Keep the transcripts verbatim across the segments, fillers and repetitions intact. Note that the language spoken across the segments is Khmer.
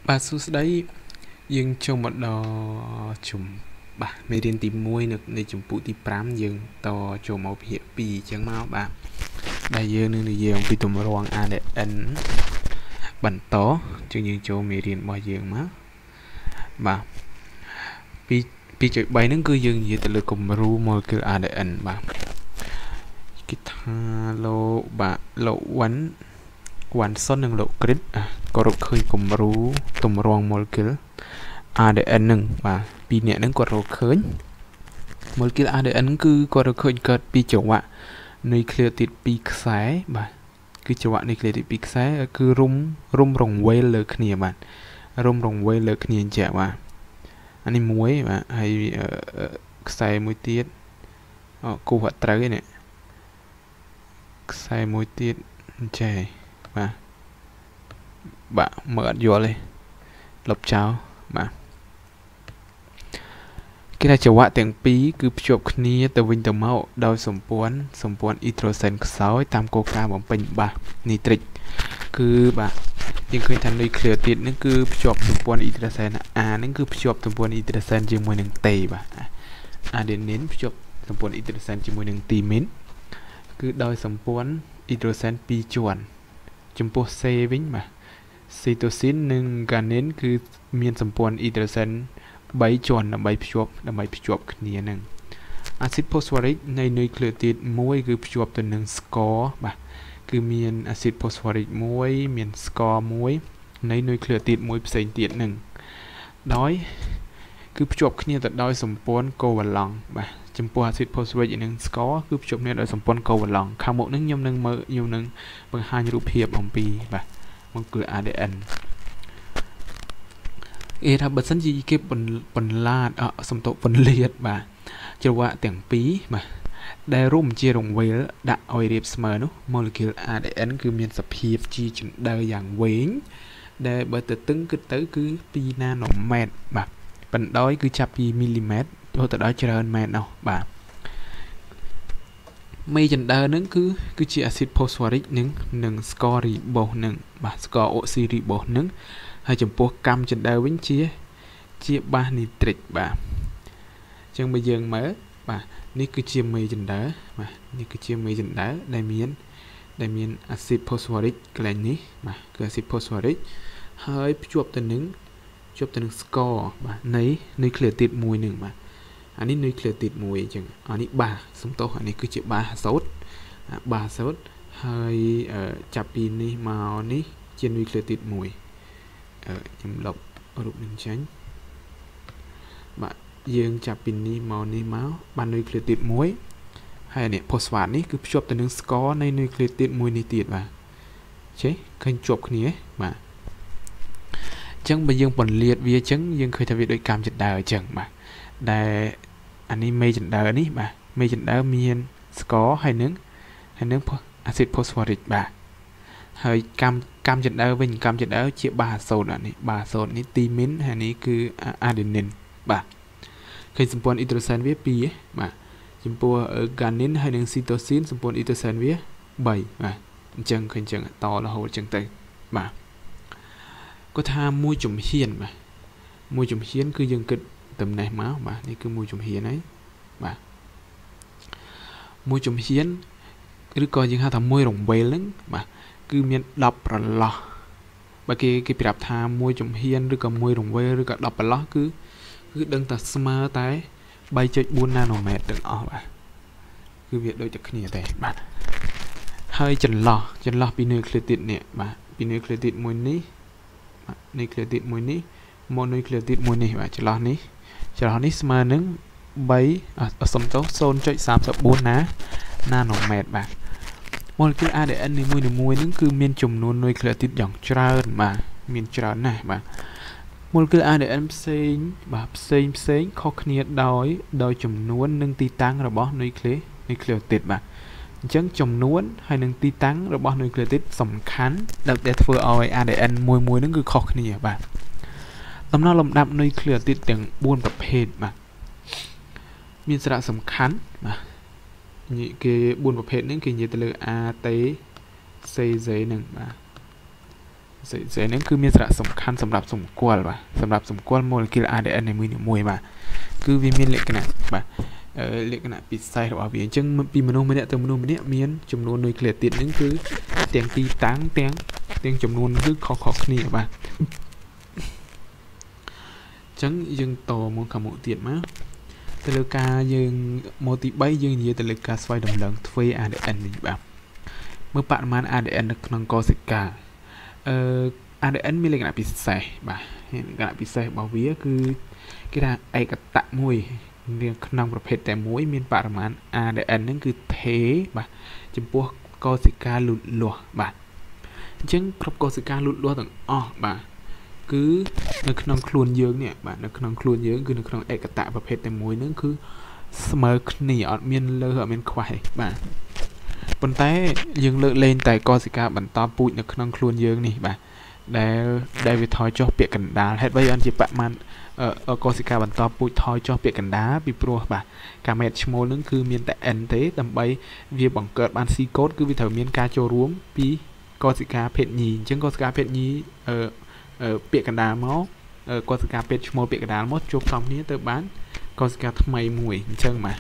Bà số đấy dương trong một đò chùm bà mê điên tìm muối được để chùm phụ tìm pram dương to cho một hiệp bì chẳng mau bà đại dương nên là dương vì tụm roang a để ấn bẩn tó cho những chỗ mê điên bao dương má bà vì vì chuyện bay nó cứ dương gì từ lực cùng ru mồi cứ a để ấn bà cái tha lô bà lộ quánh quánh son nâng lộ crit à có được khơi cùng ru tụm roang mồi cứ a đê en នឹងបាទពីរនាក់ហ្នឹងគាត់រកឃើញ molecule អា đê en គឺគាត់រកឃើញកើតពីចង្វាក់ nucleotide ពីរខ្សែបាទគឺចង្វាក់ nucleotide ពីរខ្សែគឺរុំរុំរង្វេលលើគ្នាបាទរុំរង្វេលលើគ្នាអញ្ចឹងបាទអានេះមួយបាទហើយខ្សែមួយទៀតអូគូអត់ត្រូវទេនេះខ្សែមួយទៀតអញ្ចឹងបាទបាទមើលអត់យល់ទេលុបចោលបាទគេថាចង្វាក់ទាំងពីរគឺភ្ជាប់គ្នាទៅវិញទៅមកដោយសម្ព័ន្ធសម្ព័ន្ធអ៊ីដ្រូសែនខ្សោយតាមគោលការណ៍បំពេញបាសនីត្រិកគឺបាទយើងឃើញថានុយក្លេអូទីតហ្នឹងគឺភ្ជាប់សម្ព័ន្ធអ៊ីដ្រូសែន A ហ្នឹងគឺភ្ជាប់សម្ព័ន្ធអ៊ីដ្រូសែនជាមួយនឹងតេបាទអាដេនីនភ្ជាប់សម្ព័ន្ធអ៊ីដ្រូសែនជាមួយនឹងទីមីនគឺដោយសម្ព័ន្ធអ៊ីដ្រូសែនពីរជាន់ចំពោះ C វិញបាទស៊ីតូស៊ីននិងហ្គានីនគឺមានសម្ព័ន្ធអ៊ីដ្រូសែនបីជាន់ដើម្បីភ្ជាប់ដើម្បីភ្ជាប់គ្នានឹងអាស៊ីតផូស្វ៉ារិកនៃនុយក្លេអូទីតមួយគឺភ្ជាប់ទៅនឹងស្ករបាទគឺមានអាស៊ីតផូស្វ៉ារិកមួយមានស្ករមួយនៃនុយក្លេអូទីតមួយផ្សេងទៀតនឹងដោយគឺភ្ជាប់គ្នាទៅដោយសម្ព័ន្ធកូវ៉ាឡង់បាទចំពោះអាស៊ីតផូស្វ៉ារិកនិងស្ករគឺភ្ជាប់គ្នាដោយសម្ព័ន្ធកូវ៉ាឡង់ខាងមុខនឹងខ្ញុំនឹងមើលខ្ញុំនឹងបង្ហាញរូបភាពអំពីបាទមកគឺ អា ដេ en អេថាបើសិនជាគេបន្លាតអសំទោបន្លាតបាទចង្វាក់ទាំងពីរបាទដែលរួមជារង្វេលដាក់ឲ្យរាបស្មើនោះ molecule អា ដេ en គឺមានសភាពជាជណ្ដើរយ៉ាងវែងដែលបើទៅតឹងគិតទៅគឺពីរ nanomet បាទបណ្ដោយគឺចាប់ពី millimet រហូតដល់ច្រើនម៉ែត្រនោះបាទមេជណ្ដើរហ្នឹងគឺគឺជាអាស៊ីតផូស្វ៉ារិកនឹងនិងស្កររីបូសនឹងបាទស្ករអុកស៊ីរីបូសនឹងហើយចំពោះកម្មចណ្ដើរវិញជាជាបាសនីត្រិកបាទអញ្ចឹងបើយើងមើលបាទនេះគឺជាមេចណ្ដើរបាទនេះគឺជាមេចណ្ដើរដែលមានដែលមានអាស៊ីតផូស្វ៉ារិកកន្លែងនេះបាទគឺអាស៊ីតផូស្វ៉ារិកហើយភ្ជាប់ទៅនឹងភ្ជាប់ទៅនឹងស្ករបាទនៃនុយក្លេអូទីតមួយនឹងបាទអានេះនុយក្លេអូទីតមួយអញ្ចឹងអានេះបាសសំទោសអានេះគឺជាបាសអាសូតបាសអាសូតហើយចាប់ពីនេះមកនេះជានុយក្លេអូទីតមួយខ្ញុំលុបរូបនេះចេញបាទយើងចាប់ពីនេះមកនេះមកបាននុយក្លេអូទីតមួយហើយនេះផូស្វ៉ាតនេះគឺភ្ជាប់ទៅនឹងស្ករនៃនុយក្លេអូទីតមួយនេះទៀតបាទចេះឃើញជាប់គ្នាបាទអញ្ចឹងបើយើងបន្លាតវាអញ្ចឹងយើងឃើញថាវាដូចកម្មចណ្ដើរអញ្ចឹងបាទដែលអានេះមេចណ្ដើរនេះបាទមេចណ្ដើរមានស្ករហើយនឹងហើយនឹងអាស៊ីតផូស្វ៉ារិកបាទហើយកម្មកម្មចណ្ដើរវិញកម្មចណ្ដើរជាបាសអាសូតអានេះបាសអាសូតនេះទីមីនហើយនេះគឺអាដេនីនបាទឃើញសម្ព័ន្ធអ៊ីដ្រូសែនវាពីរបាទចំពោះហ្គានីនហើយនិងស៊ីតូស៊ីនសម្ព័ន្ធអ៊ីដ្រូសែនវាបីបាទអញ្ចឹងឃើញអញ្ចឹងតរហូតអញ្ចឹងទៅបាទគាត់ថាមួយជំហានបាទមួយជំហានគឺយើងគិតតំណេះមកបាទនេះគឺមួយជំហានហើយបាទមួយជំហានឬក៏យើងហៅថាមួយរង្វេលហ្នឹងបាទគឺមានដប់ប្រឡោះបើគេគេប្រាប់ថាមួយជំហានឬក៏មួយរង្វេលឬក៏ដប់ប្រឡោះគឺគឺដឹងតែស្មើតែ បី បួន nanomet ទាំងអស់បាទគឺវាដូចតែគ្នាទេបាទហើយចន្លោះចន្លោះពីនុយក្លេអូទីតនេះបាទពីនុយក្លេអូទីតមួយនេះបាទនុយក្លេអូទីតមួយនេះមកនុយក្លេអូទីតមួយនេះបាទចន្លោះនេះចន្លោះនេះស្មើនឹងបីអសំទោស ศูนย์ សាមសិបបួន nanomet បាទ molecule អា ដេ en នីមួយៗហ្នឹងគឺមានចំនួននុយក្លេអូទីតយ៉ាងច្រើនបាទមានច្រើនណាស់បាទ molecule អា ដេ en ផ្សេងបាទផ្សេងផ្សេងខុសគ្នាដោយដោយចំនួននិងទីតាំងរបស់នុយក្លេនុយក្លេអូទីតបាទអញ្ចឹងចំនួនហើយនឹងទីតាំងរបស់នុយក្លេអូទីតសំខាន់ដែលធ្វើឲ្យ អា ដេ en មួយមួយហ្នឹងគឺខុសគ្នាបាទដំណើរលំដាប់នុយក្លេអូទីតទាំងបួនប្រភេទបាទមានសារៈសំខាន់បាទគេបួនប្រភេទហ្នឹងគេនិយាយទៅលើ A T C Z ហ្នឹងបាទ dễ nên cứ miên sạ sầm khăn sầm đạp sầm qual bà sầm đạp sầm qual molecule a đê en này mùi mùi bà cứ vì miên lệ cái này bà lệ cái này bị sai hoặc vì chân bị mình không biết từ mình biết miên chấm nôn nucleic tiệt những cứ tiếng ti táng tiếng tiếng chấm nôn cứ khó khó khăn bà chẳng dừng to muốn cả một tiệt má từ lực ca dừng một tí bay dừng nhiều từ lực ca xoay đồng lần thuê a đê en mình bảoเมื่อปริมาณ อาร์ ดี เอ็น ในครองกอสิกาเอ่อ อาร์ ดี เอ็น มีลักษณะพิเศษบ่าลักษณะพิเศษบ่าวิคือกีฬาไอกตะมวยเรียงครองประเภทแต่มวยมีปริมาณ อาร์ ดี เอ็น นั่นคือเทบ่าจำพวกกอสิกาหลุดหลัวบ่าจึงครบกอสิกาหลุดหลัวต่างอ้อบ่าคือในครองคลุนเยอะเนี่ยบ่าในครองคลุนเยอะคือในครองไอกตะประเภทแต่มวยนั่นคือเสมอขณีอดเมียนเลอเมียนควายบ่าบนใต้ยังเลิกเล่นแต่กอสิกาบรรทอปุยในขนมครัวเยอะนี่บ่าได้ได้ไปทอยจ่อเปียกกันดาเฮ็ดไว้อันจีประมาณเอ่อกอสิกาบรรทอปุยทอยจ่อเปียกกันดาปีโปรบ่าการเม็ดชโมนึงคือมีแต่เอ็นเต้ดำใบเวียบังเกิดบานซีโคดคือวิถีมีนการโจรวมปีกอสิกาเพชรยีจึงกอสิกาเพชรยีเอ่อเอ่อเปียกกันดาม้อเอ่อกอสิกาเพชรชโมเปียกกันดาม้อจบตอนนี้เติบบ้านกอสิกาทำไมมวยเชิงมา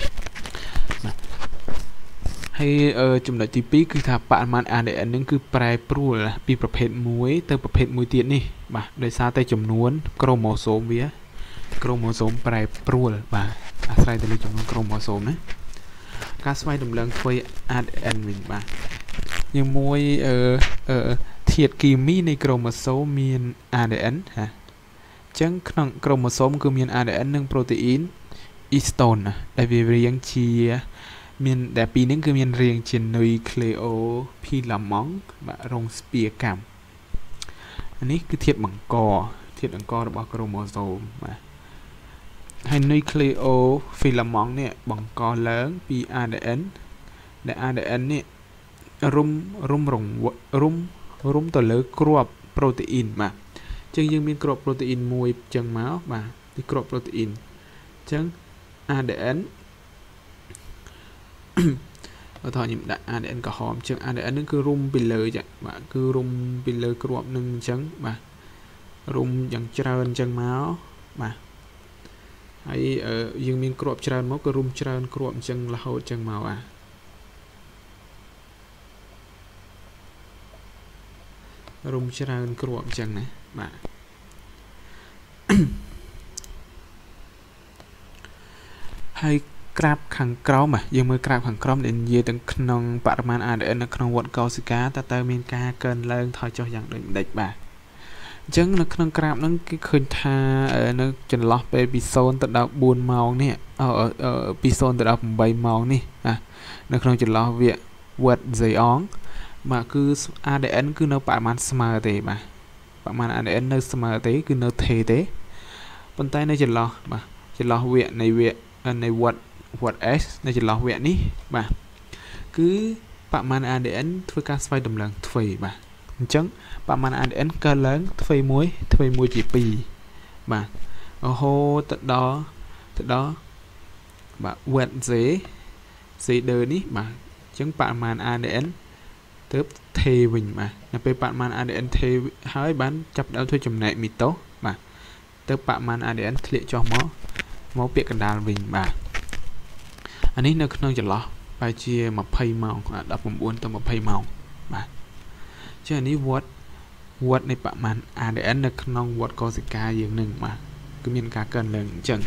ให้เอ่อจุดที่ปีคือถ้าปริมาณ อาร์ ดี เอ็น นั่นคือแปรปรวนปีประเภทมวยเติมประเภทมวยเตี้ยนี่บ่าโดยซาแต่จำนวนโครโมโซมเวียโครโมโซมแปรปรวนบ่าอาศัยแต่จำนวนโครโมโซมนะการสมัยดำเนินไฟ อาร์ ดี เอ็น mìnhบ่ายังมวยเอ่อเอ่อเทียดกีมีในโครโมโซมมี อาร์ ดี เอ็น ฮะจังขนมโครโมโซมคือมี อาร์ ดี เอ็น หนึ่งโปรตีนอีสโตนนะได้เรียงเชียมีนแต่ปีนี้คือมีนเรียงเช่นนุยเคลโอพีลามองแบบรงสเปียกัมอันนี้คือเทียบบังกอเทียบบังกอระบบโครโมโซมมาให้นุยเคลโอฟิลามองเนี่ยบังกอเลิ้งปี อาร์ ดี เอ็น แต่ อาร์ ดี เอ็น เนี่ยรุ่มรุ่มรงรุ่มรุ่มตัวเลือกรอบโปรตีนมาจึงยังมีกรอบโปรตีนมวยจังม้ามาที่กรอบโปรตีนจัง อาร์ ดี เอ็นเราถอดยิมได้ อาร์ ดี เอ็น กับหอมจัง อาร์ ดี เอ็น นั่นคือรุ่มไปเลยจ้ะบ่าคือรุ่มไปเลยกรอบหนึ่งจังบ่ารุ่มอย่างเจริญจังม้าบ่าไอเอ่อยังมีกรอบเจริญมั้งก็รุ่มเจริญกรอบจังละหัวจังม้าอ่ะรุ่มเจริญกรอบจังนะบ่าให้กราบขังกรอมอ่ะยังมือกราบขังกรอมเด่นเยี่ยตั้งขนมปริมาณ อาร์ ดี เอ็น ในขนมวัดกอสิกาแต่เติมมีการเกินเลิงถอยจ่ออย่างเด็กบ่าจังในขนมกราบนั้นก็เคยทาเออในจนล็อกไปปีโซนตัดดาวบุญเมาเนี่ยเออเออปีโซนตัดดาวใบเมานี่อ่ะในขนมจนล็อกเวียวัดใจอ้องมาคือ อาร์ ดี เอ็น คือในปริมาณสมาร์เตมาประมาณ อาร์ ดี เอ็น ในสมาร์เตคือในเทเตบนใต้ในจนล็อกมาจนล็อกเวียในเวียในวัดวัด S ในจุดหลอกเวียนี้บ่าคือประมาณ อาร์ ดี เอ็น ทวีการสไฟดำเนินทวีบ่าจังประมาณ อาร์ ดี เอ็น ก็เลี้ยงทวีมวยทวีมวยจีปีบ่าโอ้โหตัดดอตัดดอบ่าวัดเจเจเดอร์นี้บ่าจังประมาณ อาร์ ดี เอ็น เติบเทวิญบ่าในเป็นประมาณ อาร์ ดี เอ็น เทหายบ้านจับดาวถ้วยจำแนกมีโต๊ะบ่าเติบประมาณ อาร์ ดี เอ็น เทเลจอมอมอเปียกกันดาลวิญบ่าอันนี้นึกนึกจะล้อไปเชียมาเพย์เมาดับผมอ้วนตัวมาเพย์เมาบ่าเช่นนี้วัดวัดในประมาณ อาร์ ดี เอ็น นึกนึกวัดกอสิกาอย่างหนึ่งมาก็มีการเกินเลยจัง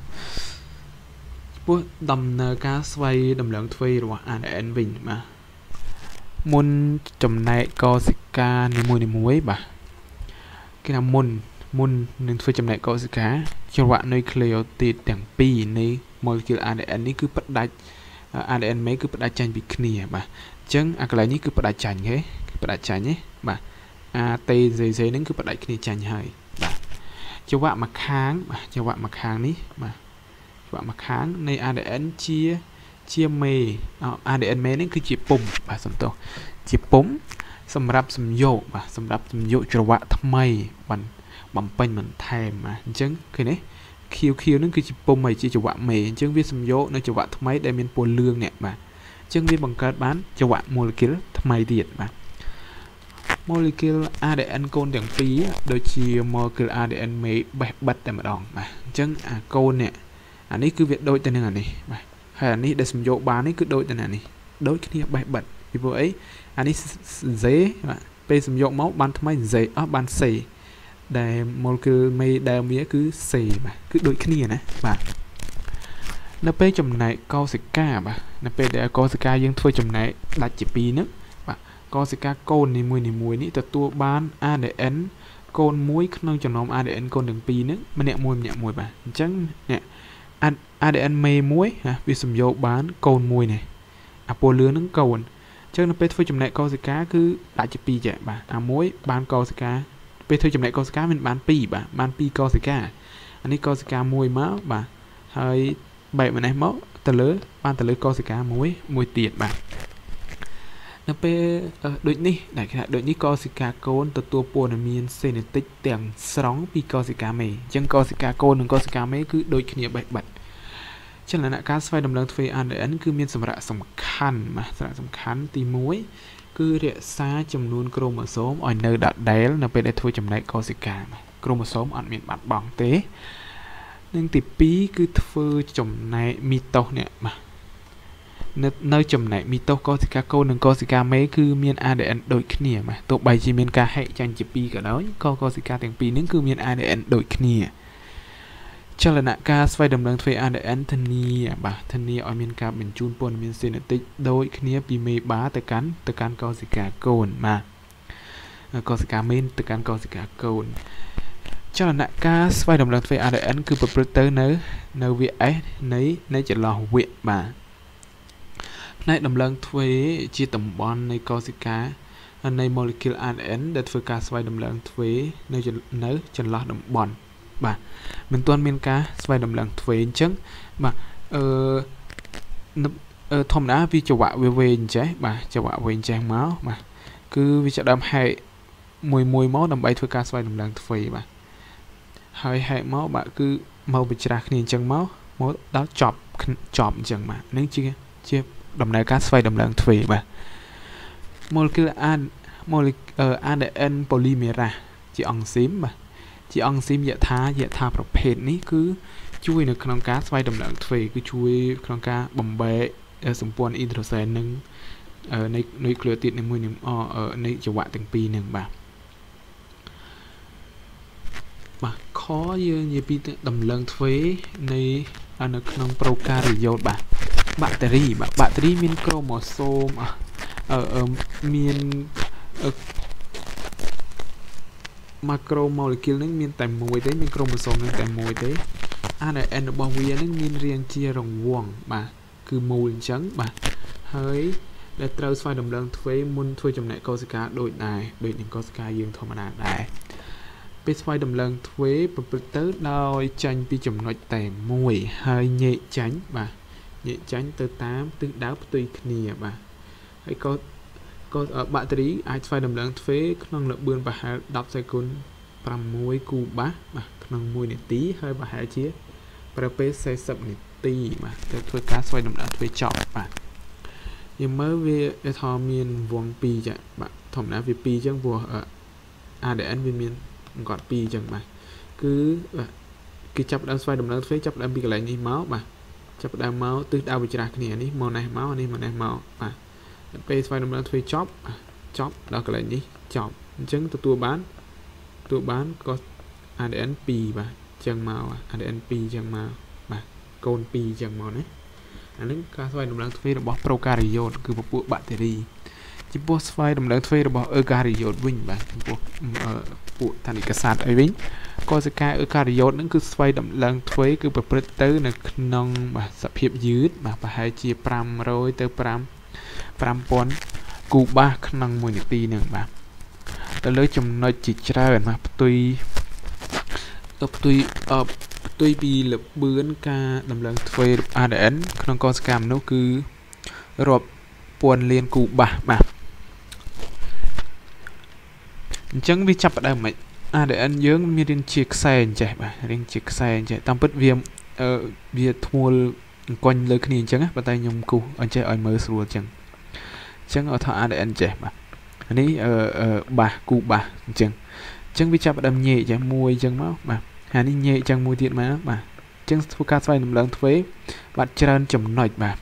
พวกดำเนินการสไวดำเนินทวีหรือว่า อาร์ ดี เอ็น วิ่งมามุนจำในกอสิกาในมวยในมวยบ่าก็นำมุนมุนหนึ่งทวีจำในกอสิกาจังหวะในเคลียวติดแต่งปีในโมเลกุล อาร์ ดี เอ็น นี่คือปัจจัย อาร์ ดี เอ็น ไม่คือปัจจัยจันทร์บิคเนียบ่าจังอะไรนี่คือปัจจัยจันทร์ไงปัจจัยจันทร์เนี่ยบ่า อาร์ ที เจ เจ นั่นคือปัจจัยคเนียจันทร์ให้บ่าจังหวะมาค้างบ่าจังหวะมาค้างนี้บ่าจังหวะมาค้างใน อาร์ ดี เอ็น เชียเชียเมย์ อาร์ ดี เอ็น เมย์นั่นคือจีปุ่มบ่าสมตัวจีปุ่มสำหรับสมโยบ่าสำหรับสมโยจังหวะทำไมมันบำเพ็ญมันแทนมาจังคือเนี่ยคิวคิวนั่นคือจิปุ่มใหม่จีจังหวะเมย์จังวิสมโยในจังหวะทำไมได้เป็นปนเรื่องเนี่ยมาจังวิบังเกิดบ้านจังหวะโมเลกุลทำไมเดียดมา molecule อาร์ ดี เอ็น កូនទាំងពីរដូចជា molecule អាร์ ดี เอ็น មេបេះបិទតែម្ដងបាទអញ្ចឹងអាកូននេះអានេះគឺវាដូចទៅនឹងអានេះបាទហើយអានេះដែលសំយោគបាននេះគឺដូចទៅនឹងអានេះដូចគ្នាបេះបិទពីព្រោះអីអានេះ Z បាទពេលសំយោគមកបានថ្មី Z អស់បាន C ដែល molecule មេដើមវាគឺ C បាទគឺដូចគ្នាណាបាទនៅពេលចំណែកកោសិកាបាទនៅពេលដែលកោសិកាយើងធ្វើចំណែកដាច់ជាពីរហ្នឹងបាទកោសិកាកូននីមួយនីមួយនេះទទួលបាន អាร์ ดี เอ็น កូនមួយក្នុងចំណោម អាร์ ดี เอ็น កូនទាំងពីរហ្នឹងម្នាក់មួយម្នាក់មួយបាទអញ្ចឹងនេះ អាร์ ดี เอ็น មេមួយវាសំយោគបានកូនមួយនេះអាពណ៌លឿងហ្នឹងកូនអញ្ចឹងនៅពេលធ្វើចំណែកកោសិកាគឺដាច់ជាពីរចេះបាទអាមួយបានកោសិកាពេលធ្វើចំណែកកោសិកាមានបានពីរបាទបានពីរកោសិកាអានេះកោសិកាមួយមកបាទហើយបែបម្នេះមកទៅលើបានទៅលើកោសិកាមួយមួយទៀតបាទនៅពេលដូចនេះដែលគេថាដូចនេះកោសិកាកូនទទួលព័ត៌មានសេនេតិកទាំងស្រុងពីកោសិកាមេអញ្ចឹងកោសិកាកូននិងកោសិកាមេគឺដូចគ្នាបេះបិទចលនាការស្វ័យដំណើរទ្វេ អាร์ ดี เอ็น គឺមានសម្រាប់សំខាន់បាទសារៈសំខាន់ទីមួយគឺរក្សាចំនួនក្រូម៉ូសូមឲ្យនៅដដែលនៅពេលដែលធ្វើចំណែកកោសិកាក្រូម៉ូសូមអត់មានបាត់បង់ទេនិងទីពីរគឺធ្វើចំណែកមីតូសនេះបាទនៅនៅចំណែកមីតូសកោសិកាកូននិងកោសិកាមេគឺមាន អាร์ ดี เอ็น ដូចគ្នាបាទទោះបីជាមានការហែកចាញ់ជាពីរក៏ដោយក៏កោសិកាទាំងពីរនេះគឺមាន អាร์ ดี เอ็น ដូចគ្នាចលនាការស្វ័យដំណើរទ្វេ អាร์ ดี เอ็น ធានាបាទធានាឲ្យមានការបញ្ជូនព័ត៌មានសេនេតិកដូចគ្នាពីមេបាទៅកាន់ទៅកាន់កោសិកាកូនបាទកោសិកាមេទៅកាន់កោសិកាកូនចលនាការស្វ័យដំណើរទ្វេ អាร์ ดี เอ็น គឺប្រព្រឹត្តទៅនៅនៅវា S នៃនៃចន្លោះវគ្គបាទផ្នែកដំឡើងទ្វេជាតំបន់នៃកោសិកានៃ molecule អាร์ ดี เอ็น ដែលធ្វើការស្វ័យដំឡើងទ្វេនៅនៅចន្លោះតំបន់បាទមិនទាន់មានការស្វ័យដំឡើងទ្វេអញ្ចឹងបាទអឺធម្មតាវាចង្វាក់វាវែងចេះបាទចង្វាក់វែងចេះមកបាទគឺវាចាប់ដើមហែកមួយមួយមកដើម្បីធ្វើការស្វ័យដំឡើងទ្វេបាទហើយហែកមកបាទគឺមកបញ្ច្រាស់គ្នាអញ្ចឹងមកមកដល់ចប់ចប់អញ្ចឹងបាទនឹងជាជាដំណើរការស្វ័យដំឡើងទ្វេបាទ molecule អា molecule អាร์ ดี เอ็น polymerase ជាអង់ស៊ីមបាទជាអង់ស៊ីមយថាយថាប្រភេទនេះគឺជួយនៅក្នុងការស្វ័យដំឡើងទ្វេគឺជួយក្នុងការបំបែកសម្ព័ន្ធអ៊ីដ្រូសែននឹងនៃនុយក្លេអូទីតនីមួយនៃចង្វាក់ទាំងពីរនឹងបាទបាទខយើងនិយាយពីដំឡើងទ្វេនៃនៅក្នុងប្រូការីយ៉ូតបាទបាក់តេរីបាទបាក់តេរីមានក្រូម៉ូសូមអឺមានmacromolecule នឹងមានតែមួយទេមានក្រូម៉ូសូមនឹងតែមួយទេ អាร์ ดี เอ็น របស់វានឹងមានរាងជារង្វង់បាទគឺមូលអញ្ចឹងបាទហើយដែលត្រូវស្វ័យដំឡើងទ្វេមុនធ្វើចំណែកកោសិកាដូចដែរដូចនឹងកោសិកាយើងធម្មតាដែរពេលស្វ័យដំឡើងទ្វេប្រព្រឹត្តទៅដោយចាញ់ពីចំណុចតែមួយហើយញែកចាញ់បាទញែកចាញ់ទៅតាមទិសដៅផ្ទុយគ្នាបាទហើយក៏ក៏បាក់តេរីអាចស្វ័យដំឡើងទ្វេក្នុងល្បឿនប្រហែលដប់សេគុណប្រាំមួយគូបាសបាទក្នុងមួយនាទីហើយប្រហែលជាប្រើពេល四十នាទីបាទទៅធ្វើការស្វ័យដំឡើងទ្វេចប់បាទយើងមើលវាដែលថាមានវងពីរចាបាទធម្មតាវាពីរអញ្ចឹងព្រោះ អាร์ ดี เอ็น វាមានគាត់ពីរអញ្ចឹងបាទគឺគេចាប់ដើមស្វ័យដំណើរទ្វេចាប់ដើមពីកន្លែងនេះមកបាទចាប់ដើមមកទិសដៅវិច្រាស់គ្នានេះមកនេះមកនេះមកនេះមកបាទពេលស្វ័យដំណើរទ្វេចប់ចប់ដល់កន្លែងនេះចប់អញ្ចឹងទទួលបានទទួលបានក៏ អាร์ ดี เอ็น ពីរបាទអញ្ចឹងមក អាร์ ดี เอ็น ពីរអញ្ចឹងមកបាទកូនពីរអញ្ចឹងមកណាអានេះការស្វ័យដំណើរទ្វេរបស់ប្រូការីយ៉ូតគឺពពួកបាក់តេរីចំពោះស្វ័យដំណើរទ្វេរបស់អឺការីយ៉ូតវិញបាទចំពោះពួកថានិកសត្វអីវិញកោសិកាអឺការីយ៉ូតហ្នឹងគឺស្វ័យដំឡើងទ្វេគឺប្រព្រឹត្តទៅនៅក្នុងបាទសភាពយឺតបាទប្រហែលជាប្រាំរយទៅប្រាំពាន់គូបាសក្នុងមួយនាទីហ្នឹងបាទទៅលើចំណុចជាច្រើនបាទផ្ទុយផ្ទុយផ្ទុយពីល្បឿនការដំឡើងទ្វេ អាร์ ดี เอ็น ក្នុងកោសិកាមនុស្សគឺរាប់ពាន់លានគូបាសបាទអញ្ចឹងវាចាប់ផ្ដើមមិន អាร์ ดี เอ็น យើងមានរាងជាខ្សែអញ្ចេះបាទរាងជាខ្សែអញ្ចេះតាមពិតវាវាធ្ងួលអង្គុញលើគ្នាអញ្ចឹងប៉ុន្តែខ្ញុំគូសអញ្ចេះឲ្យមើលស្រួលអញ្ចឹងអញ្ចឹងឲ្យថា អាร์ ดี เอ็น ចេះបាទនេះអឺបាសគូបាសអញ្ចឹងអញ្ចឹងវាចាប់ផ្ដើមញែកចាមួយអញ្ចឹងមកបាទហើយនេះញែកអញ្ចឹងមួយទៀតមកបាទអញ្ចឹងធ្វើការស្វែងរំលងទ្វេបាទច្រើនចំណុចបាទ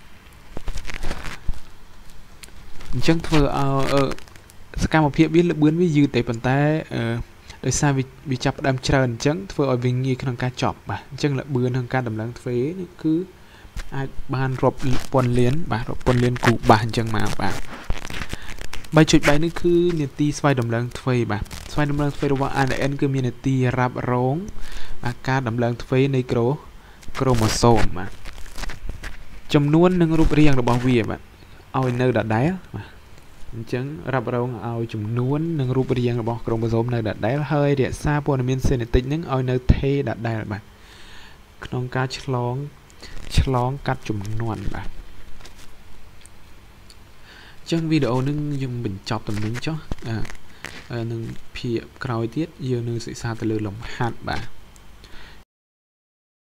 អញ្ចឹងធ្វើឲ្យសកម្មភាពវាលឿនវាយឺតតែប៉ុន្តែអឺដោយសារវាចាប់ផ្ដើមច្រើនអញ្ចឹងធ្វើឲ្យវាងាយក្នុងការចប់បាទអញ្ចឹងលឿនក្នុងការដំឡើងទ្វេនេះគឺអាចបានរាប់ពាន់លានបាទរាប់ពាន់លានគូបាសអញ្ចឹងមកបាទ 3.3 នេះគឺនីតិស្វ័យដំឡើងទ្វេបាទស្វ័យដំឡើងទ្វេរបស់ អារ អេន គឺមាននីតិរ៉ាប់រងអាការដំឡើងទ្វេនៃក្រូក្រូម៉ូសូមបាទចំនួននិងរូបរាងរបស់វាបាទឲ្យនៅដដែលបាទអញ្ចឹងរ៉ាប់រងឲ្យចំនួននិងរូបរាងរបស់ក្រូម៉ូសូមនៅដដែលហើយរក្សាព័ត៌មានសេនេតិកនឹងឲ្យនៅថេរដដែលបាទក្នុងការឆ្លងឆ្លងកាត់ចំនួនបាទចឹងវីដេអូនឹងយើងបញ្ចប់តែនេះចុះនឹងភាគក្រោយទៀតយើងនឹងសិក្សាទៅលើលំហាត់បាទ